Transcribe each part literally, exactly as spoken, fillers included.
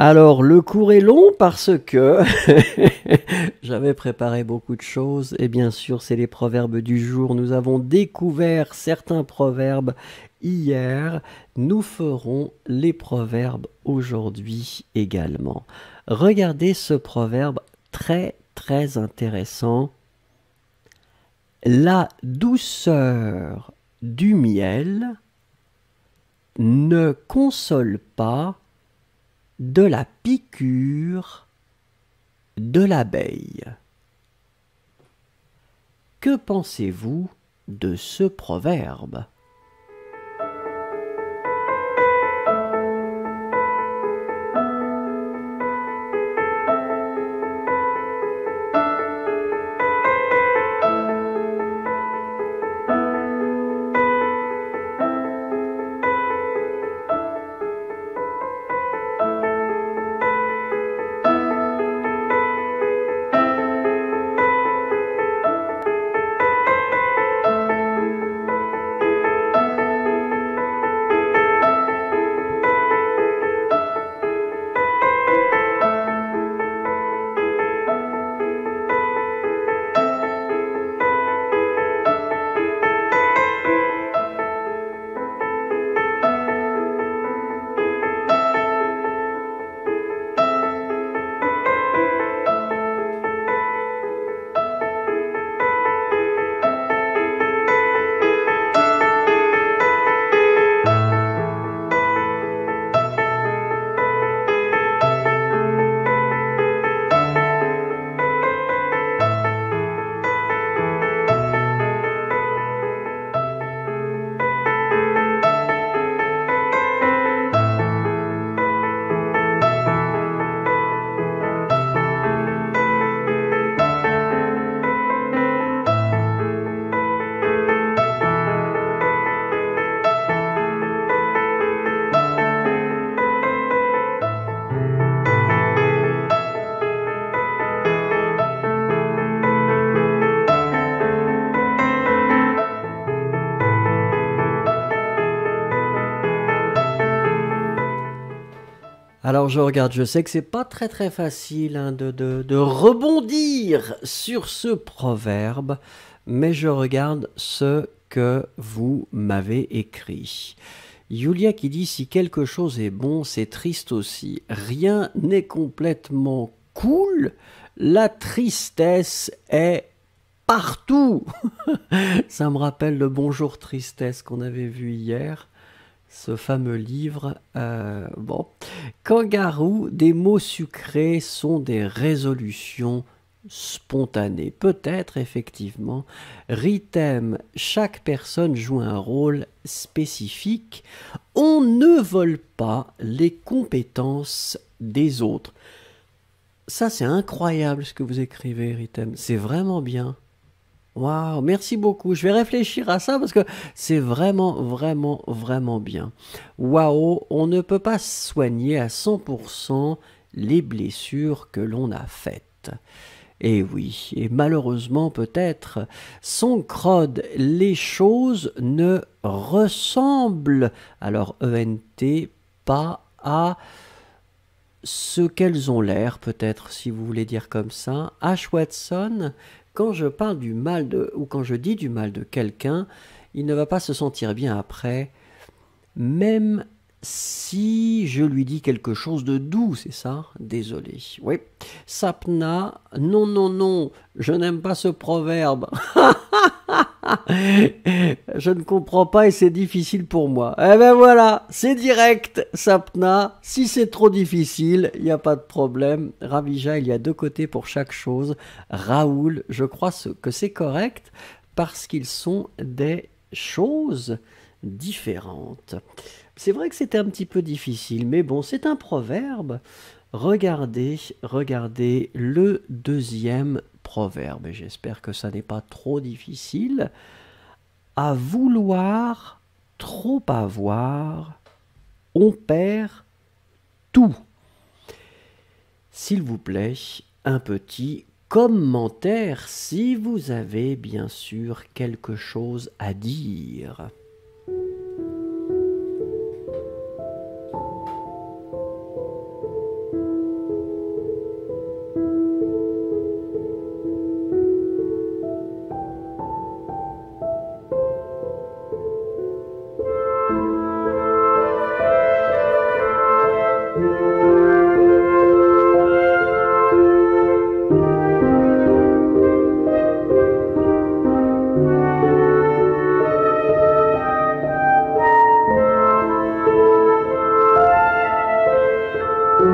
Alors, le cours est long parce que j'avais préparé beaucoup de choses et bien sûr, c'est les proverbes du jour. Nous avons découvert certains proverbes hier. Nous ferons les proverbes aujourd'hui également. Regardez ce proverbe très très intéressant. La douceur du miel ne console pas de la piqûre de l'abeille. Que pensez-vous de ce proverbe ? Alors je regarde, je sais que c'est pas très très facile hein, de, de, de rebondir sur ce proverbe, mais je regarde ce que vous m'avez écrit. Yulia qui dit « Si quelque chose est bon, c'est triste aussi. Rien n'est complètement cool. La tristesse est partout. » Ça me rappelle le Bonjour Tristesse qu'on avait vu hier. Ce fameux livre, euh, bon. Kangaroo, des mots sucrés sont des résolutions spontanées. Peut-être, effectivement. Ritem, chaque personne joue un rôle spécifique. On ne vole pas les compétences des autres. Ça, c'est incroyable ce que vous écrivez, Ritem. C'est vraiment bien. Waouh, merci beaucoup. Je vais réfléchir à ça parce que c'est vraiment, vraiment, vraiment bien. Waouh, on ne peut pas soigner à cent pour cent les blessures que l'on a faites. Et oui, et malheureusement peut-être, sans crode, les choses ne ressemblent, alors E N T, pas à ce qu'elles ont l'air, peut-être, si vous voulez dire comme ça. Ash Watson, quand je parle du mal de, ou quand je dis du mal de quelqu'un, il ne va pas se sentir bien après, même si je lui dis quelque chose de doux, c'est ça? Désolé. Oui. Sapna, non, non, non, je n'aime pas ce proverbe. Je ne comprends pas et c'est difficile pour moi. Eh ben voilà, c'est direct, Sapna. Si c'est trop difficile, il n'y a pas de problème. Ravija, il y a deux côtés pour chaque chose. Raoul, je crois que c'est correct parce qu'ils sont des choses différentes. C'est vrai que c'était un petit peu difficile, mais bon, c'est un proverbe. Regardez, regardez le deuxième proverbe, et j'espère que ça n'est pas trop difficile. À vouloir trop avoir, on perd tout. S'il vous plaît, un petit commentaire si vous avez bien sûr quelque chose à dire.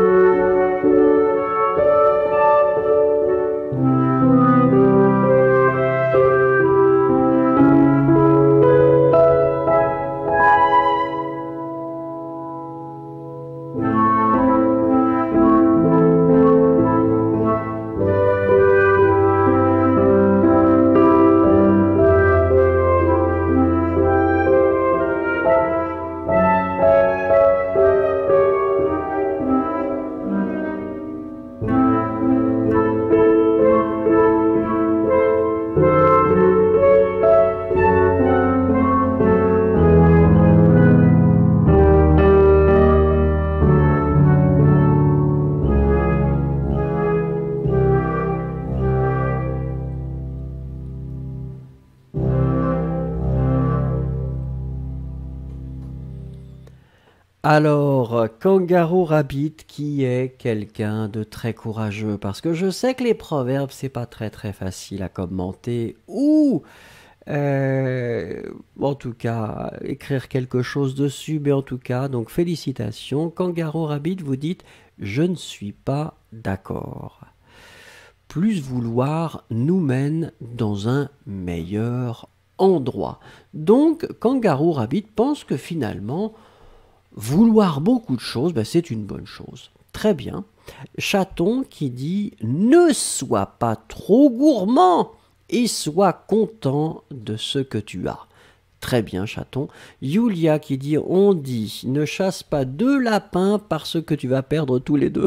Alors, Kangaroo Rabbit, qui est quelqu'un de très courageux, parce que je sais que les proverbes, c'est pas très très facile à commenter, ou euh, en tout cas, écrire quelque chose dessus, mais en tout cas, donc félicitations. Kangaroo Rabbit, vous dites, je ne suis pas d'accord. Plus vouloir nous mène dans un meilleur endroit. Donc, Kangaroo Rabbit pense que finalement, vouloir beaucoup de choses, ben c'est une bonne chose. Très bien. Chaton qui dit « Ne sois pas trop gourmand et sois content de ce que tu as ». Très bien, chaton. Yulia qui dit « On dit, ne chasse pas deux lapins parce que tu vas perdre tous les deux ».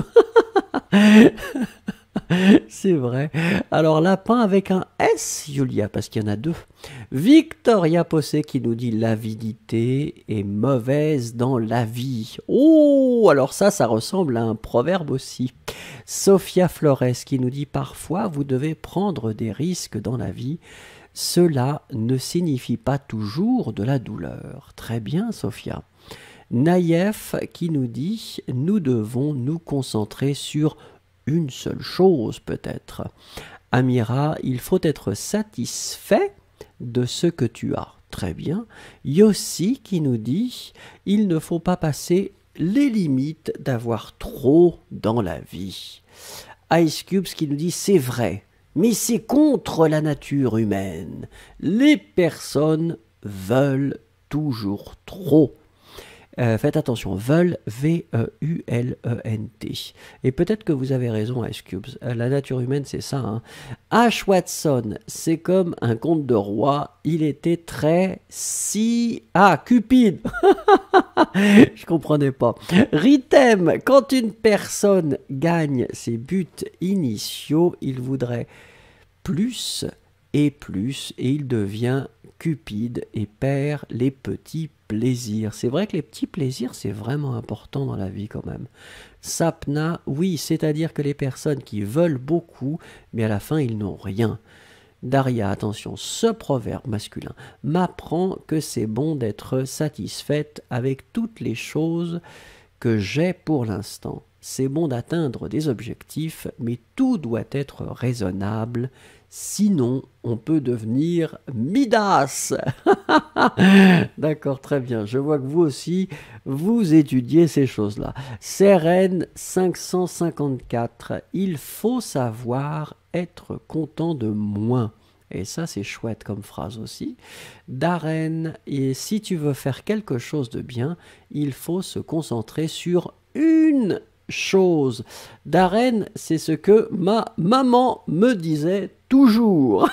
C'est vrai. Alors, lapin avec un S, Yulia, parce qu'il y en a deux. Victoria Possé qui nous dit l'avidité est mauvaise dans la vie. Oh, alors ça, ça ressemble à un proverbe aussi. Sophia Flores qui nous dit parfois vous devez prendre des risques dans la vie. Cela ne signifie pas toujours de la douleur. Très bien, Sophia. Naïef qui nous dit nous devons nous concentrer sur une seule chose peut-être. Amira, il faut être satisfait de ce que tu as. Très bien. Yossi qui nous dit il ne faut pas passer les limites d'avoir trop dans la vie. Ice Cubes qui nous dit c'est vrai, mais c'est contre la nature humaine. Les personnes veulent toujours trop. Euh, faites attention, veulent, V E U L E N T. Et peut-être que vous avez raison, Ice Cubes. Euh, la nature humaine, c'est ça. Hein. H. Watson, c'est comme un conte de roi. Il était très si... Ah, Cupide. Je comprenais pas. Ritem, quand une personne gagne ses buts initiaux, il voudrait plus et plus, et il devient cupide et perd les petits plaisirs. C'est vrai que les petits plaisirs, c'est vraiment important dans la vie quand même. Sapna, oui, c'est-à-dire que les personnes qui veulent beaucoup, mais à la fin, ils n'ont rien. Daria, attention, ce proverbe masculin m'apprend que c'est bon d'être satisfaite avec toutes les choses que j'ai pour l'instant. C'est bon d'atteindre des objectifs, mais tout doit être raisonnable. Sinon, on peut devenir Midas. D'accord, très bien. Je vois que vous aussi, vous étudiez ces choses-là. Seren cinq cent cinquante-quatre. Il faut savoir être content de moins. Et ça, c'est chouette comme phrase aussi. Darren, et si tu veux faire quelque chose de bien, il faut se concentrer sur une chose. Darren, c'est ce que ma maman me disait toujours.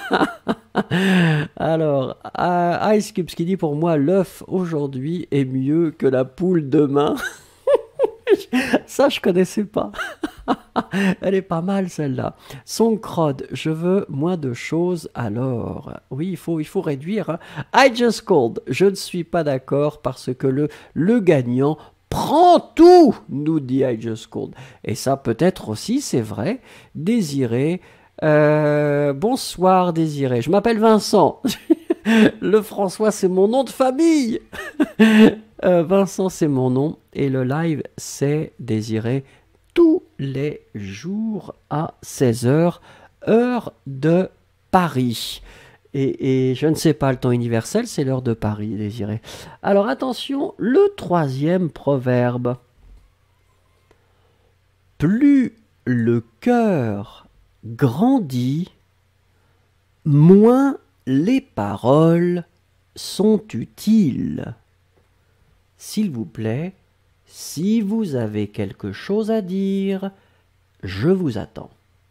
Alors, uh, Ice Cubes qui dit pour moi, l'œuf aujourd'hui est mieux que la poule demain. Ça, je connaissais pas. Elle est pas mal celle-là. Son crode, je veux moins de choses alors. Oui, il faut, il faut réduire. Hein. I just called. Je ne suis pas d'accord parce que le, le gagnant prend tout, nous dit I just called. Et ça peut-être aussi, c'est vrai. Désiré. Euh, bonsoir Désiré. Je m'appelle Vincent. Le François, c'est mon nom de famille. euh, Vincent, c'est mon nom. Et le live, c'est Désiré. Tous les jours à seize heures, heure de Paris. Et, et je ne sais pas, le temps universel, c'est l'heure de Paris, Désiré. Alors attention, le troisième proverbe. plus le cœur grandit, moins les paroles sont utiles. S'il vous plaît, si vous avez quelque chose à dire, je vous attends.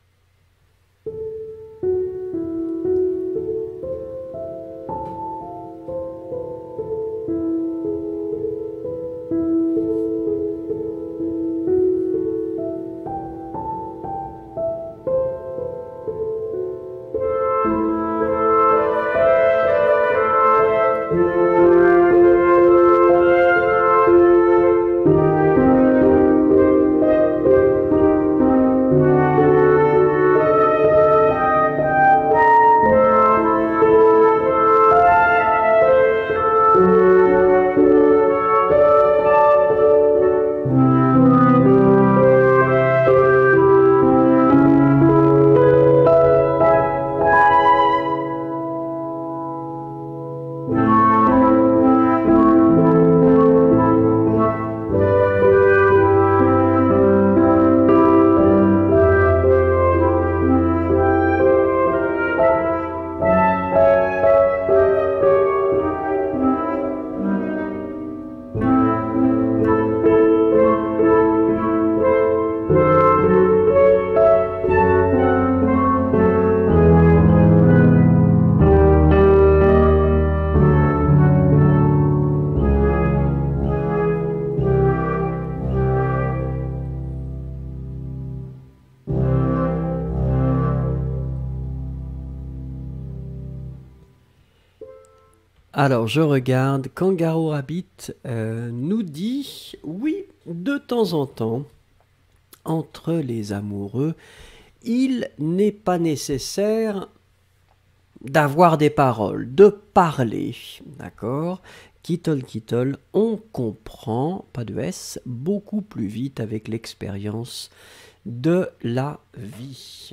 Alors, je regarde, Kangaroo Rabbit euh, nous dit, oui, de temps en temps, entre les amoureux, il n'est pas nécessaire d'avoir des paroles, de parler, d'accord? Kittle, kittle, on comprend, pas de S, beaucoup plus vite avec l'expérience de la vie.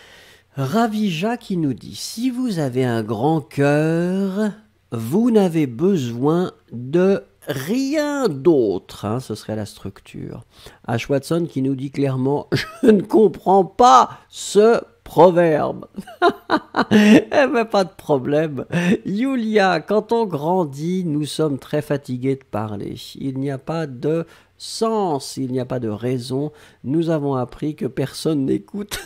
Ravija qui nous dit, si vous avez un grand cœur, vous n'avez besoin de rien d'autre, hein, ce serait la structure. Ash Watson qui nous dit clairement, je ne comprends pas ce proverbe. Eh ben, pas de problème. Yulia, quand on grandit, nous sommes très fatigués de parler. Il n'y a pas de sens, il n'y a pas de raison. Nous avons appris que personne n'écoute.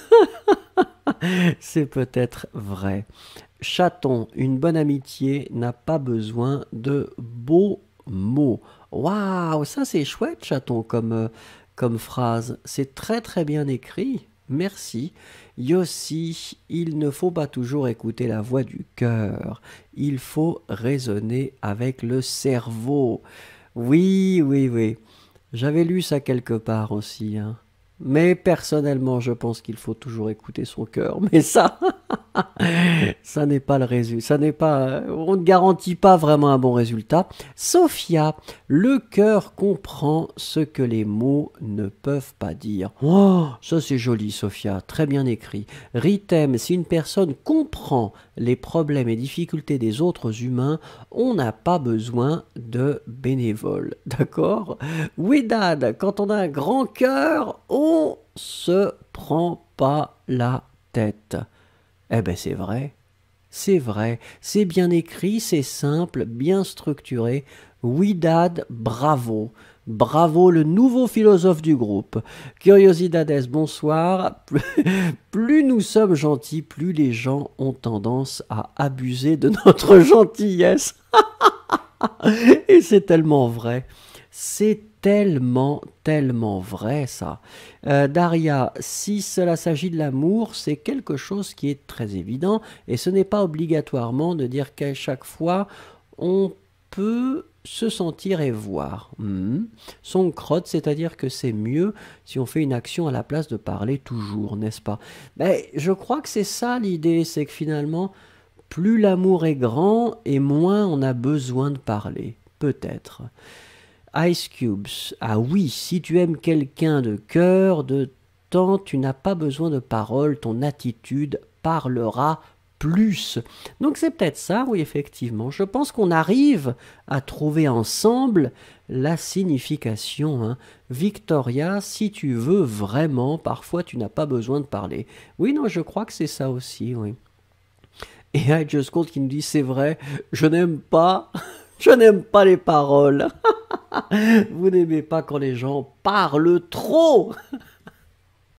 C'est peut-être vrai. Chaton, une bonne amitié n'a pas besoin de beaux mots. Waouh, ça c'est chouette, chaton, comme, euh, comme phrase. C'est très très bien écrit. Merci. Yossi, il ne faut pas toujours écouter la voix du cœur. Il faut raisonner avec le cerveau. Oui, oui, oui. J'avais lu ça quelque part aussi, hein. Mais personnellement, je pense qu'il faut toujours écouter son cœur. Mais ça, ça n'est pas le résultat. Ça n'est pas, on ne garantit pas vraiment un bon résultat. Sophia, le cœur comprend ce que les mots ne peuvent pas dire. Oh, ça c'est joli, Sophia. Très bien écrit. Ritem, si une personne comprend les problèmes et difficultés des autres humains, on n'a pas besoin de bénévoles. D'accord? Wedad, quand on a un grand cœur, on se prend pas la tête. Eh ben c'est vrai, c'est vrai, c'est bien écrit, c'est simple, bien structuré. Widad, bravo, bravo le nouveau philosophe du groupe. Curiosidades, bonsoir. Plus nous sommes gentils, plus les gens ont tendance à abuser de notre gentillesse. Et c'est tellement vrai. C'est tellement, tellement vrai, ça. Euh, Daria, si cela s'agit de l'amour, c'est quelque chose qui est très évident, et ce n'est pas obligatoirement de dire qu'à chaque fois, on peut se sentir et voir. Mmh. Son crotte, c'est-à-dire que c'est mieux si on fait une action à la place de parler toujours, n'est-ce pas? Ben, je crois que c'est ça l'idée, c'est que finalement, plus l'amour est grand, et moins on a besoin de parler. Peut-être. Ice Cubes, ah oui, si tu aimes quelqu'un de cœur, de temps, tu n'as pas besoin de paroles, ton attitude parlera plus. Donc c'est peut-être ça, oui, effectivement. Je pense qu'on arrive à trouver ensemble la signification. Hein. Victoria, si tu veux vraiment, parfois tu n'as pas besoin de parler. Oui, non, je crois que c'est ça aussi, oui. Et I Just Called qui nous dit, c'est vrai, je n'aime pas, je n'aime pas les paroles. Vous n'aimez pas quand les gens parlent trop.